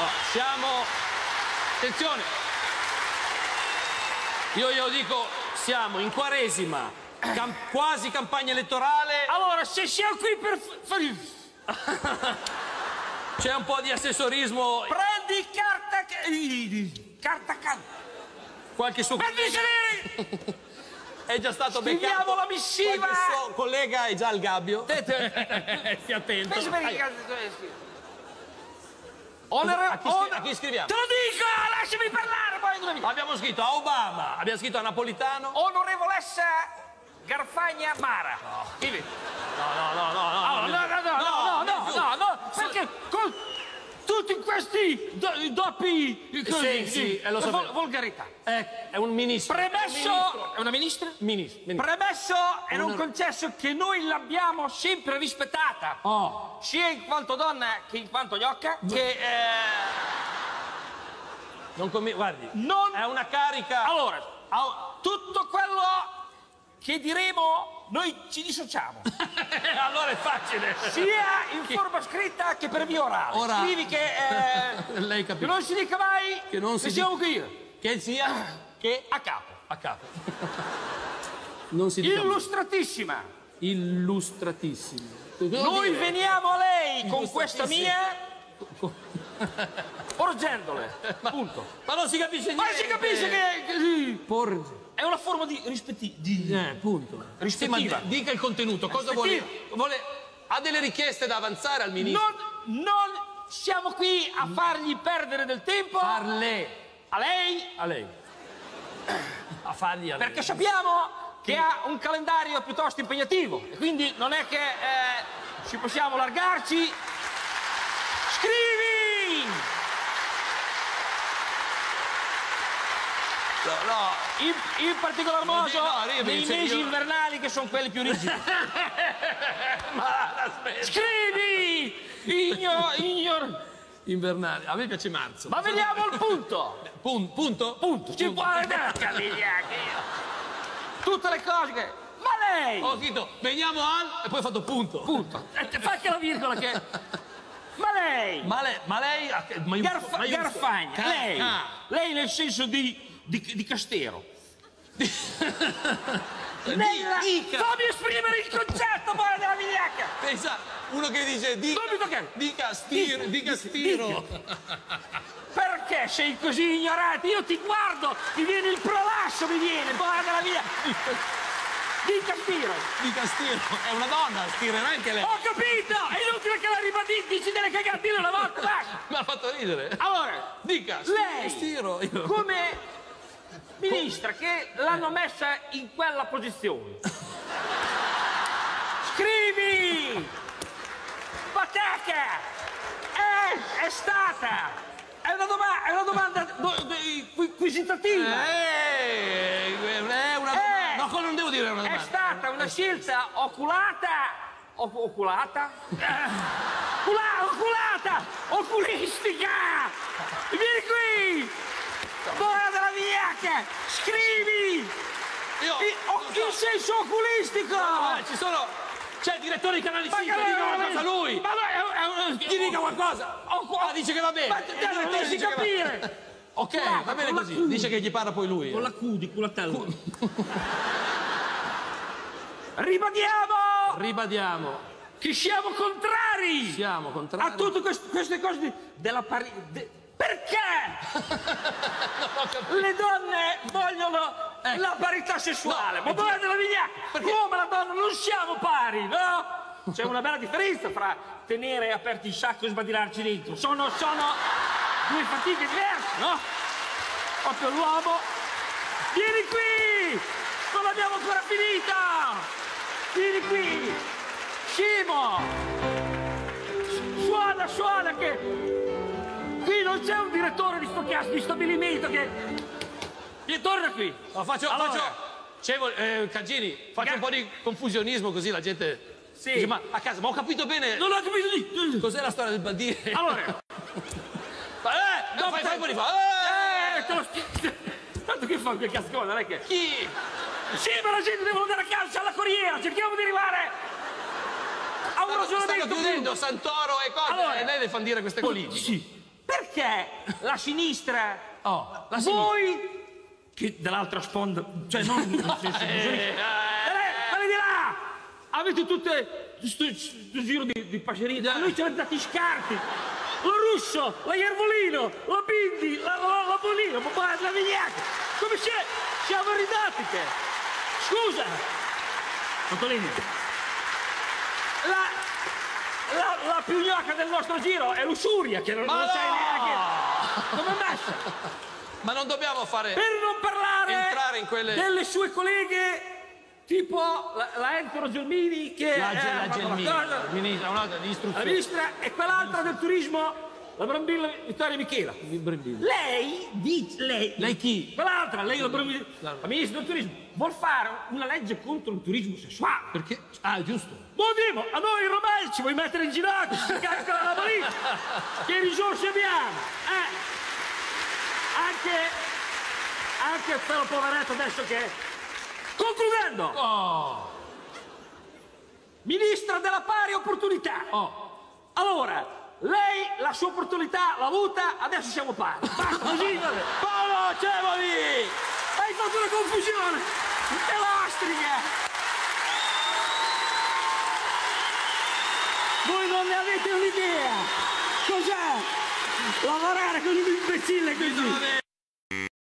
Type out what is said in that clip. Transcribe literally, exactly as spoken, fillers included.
Oh, siamo... Attenzione! Io glielo dico, siamo in Quaresima, cam... quasi campagna elettorale. Allora, se siamo qui per fare... C'è un po' di assessorismo. Prendi carta... Carta... carta... Qualche suo... Prendi È già stato beccato. Scriviamo la missiva. Qualche suo collega è già al gabbio. Stia attento. Penso per il caso. Onore, a, chi on... a chi scriviamo? Te lo dico, lasciami parlare poi. Abbiamo scritto a Obama, abbiamo scritto a Napolitano. Onorevolessa Garfagna Mara. No. Scrivi. No, no, no, no, no. Oh, no, no, no, no, no, no, no, no, perché con tutti questi do, doppi sì, sì, eh, lo so, vol volgarità. È, è un ministro. Premesso... È, un è una ministra? Ministro. ministro. Premesso e non concesso che noi l'abbiamo sempre rispettata. Oh. Sia in quanto donna che in quanto gnocca, che... Eh... Non come... Guardi, non... è una carica... Allora, tutto quello che diremo, noi ci dissociamo. Allora è facile. Sia in forma scritta che per via orale. Ora... Scrivi che... Eh... Lei capisce. Che non si dica mai che non si che siamo qui. Che sia... Che a capo. A capo. Non si dica illustratissima. Mai. Illustratissima. Noi dire? Veniamo a lei con questa mia... Porgendole. Ma, punto. Ma non si capisce niente. Ma si capisce che... che sì. Porge. È una forma di rispetti... Di... Eh, punto. Rispettiva. Sì, ma dica il contenuto. Cosa vuole? vuole? Ha delle richieste da avanzare al ministro? Non, non siamo qui a fargli perdere del tempo. Farle. A lei. A lei. A fargli a lei. Perché sappiamo che ha un calendario piuttosto impegnativo. E quindi non è che eh, ci possiamo largarci. Scrivi! No, no. In, in particolar modo no, nei mesi io... invernali che sono quelli più rigidi. Ma aspetta. Scrivi! Ignor... Ignor... Invernale. A me piace marzo. Ma veniamo al punto. Pun, punto? Punto. Ci può andare. Tutte le cose che... Ma lei! Ho scritto, veniamo al... E poi ho fatto punto. Punto. Fa anche la virgola che... Ma lei... Ma lei... Ma lei... Ma io, Garfa, ma io Garfagna. Ca lei... ah. Lei nel senso di... Di, di Castero. Lei la... Dica. Fammi esprimere il concetto poi della vigliacca. Pensa, uno che dice dica, dica stiro, dica stiro. Perché sei così ignorante? Io ti guardo, mi viene il prolasso, mi viene, poi della via. Dica stiro. Dica stiro, è una donna, stiro, non anche lei. Ho capito, è inutile che la ribadisci, dici delle cagatine una volta, basta. Mi ha fatto ridere. Allora, dica lei, stiro. Io... come... ministra che l'hanno messa in quella posizione. Scrivi! Bateca! È, è stata! È una, doma è una domanda do do quisitativa! Eh, è una domanda! Eh, no, non devo dire una domanda! È stata una scelta oculata... O oculata? Eh, ocula oculata! Oculistica! Vieni qui! Buona della vigliacca! Scrivi! Io, in, o, so. in senso oculistico! No, no, ci sono... C'è il direttore di Canale cinque, dica qualcosa lui! Ma no, è, è, gli dica qualcosa! Ah, dice che va bene! Ma te non riesci a capire! Ok, Culata, va bene così, dice che gli parla poi lui. Con la Q di culatello. Ribadiamo! Ribadiamo! Che siamo contrari! Siamo contrari! A tutte queste, queste cose di, della pari... De, perché? Le donne vogliono eh. la parità sessuale, no, ma dove la vigliacca? Come la donna non siamo pari, no? C'è una bella differenza fra tenere aperti il sacco e sbadirarci dentro. Sono, sono due fatiche diverse, no? Proprio l'uomo. Vieni qui! Non l'abbiamo ancora finita! Vieni qui! Scimo! Suona, suona che... Qui non c'è un direttore di sto cazzo di stabilimento che... che torna qui. No, faccio... Allora, faccio eh, Cangini, faccio Ga un po' di confusionismo così la gente... Sì. Dice, ma a casa, ma ho capito bene... Non ho capito di... Cos'è la storia del bandire? Allora... ma, eh, no, fai, fai un po' di fa... Eh, eh te lo... Tanto che fa quel cascone, non è che... Chi? Sì, ma la gente deve andare a casa, c'è la corriera, cerchiamo di arrivare... a un ragionamento... Stanno chiudendo Santoro e cose, allora, e lei le fanno dire queste colline. Sì. Perché perché la sinistra, Oh, la sinistra. voi, che dall'altra sponda, cioè non nel senso, eh, quelli di là, avete tutte questo giro di, di passerini, a noi ci avete dati scarti, lo Russo, la Iervolino, la Bindi, la, la, la Bonino, papà, la Vignacca, come c'è? Siamo ridati che, scusa, sottolineo, la, la, la più gnocca del nostro giro è l'ussuria, che non, Ma non no! sai neanche come è messa. Ma non dobbiamo fare... Per non parlare entrare in quelle... delle sue colleghe, tipo la, la Ettore Gelmini, che La, eh, Gel- la ha fatto Gelmini, una cosa, ministra, una volta di la istruzione. ministra, e quell'altra del turismo, la Brambilla Vittoria Michela. Lei dice, lei, Lei chi? quell'altra, lei la, Brambilla, la ministra del turismo, vuol fare una legge contro il turismo sessuale. Perché? Ah, giusto. Buongiorno, a noi romani ci vuoi mettere in ginocchio, si calcola la politica, che risorse abbiamo? Eh. Anche, anche quello poveretto adesso che... Concludendo, Oh, ministra della pari opportunità. oh. Allora, lei la sua opportunità l'ha avuta, adesso siamo pari. Basta, così, vabbè. Paolo Cevoli! Hai fatto una confusione! Che lastrica! Voi non ne avete un'idea! Cos'è? Lavorare con un imbecille così! Vabbè.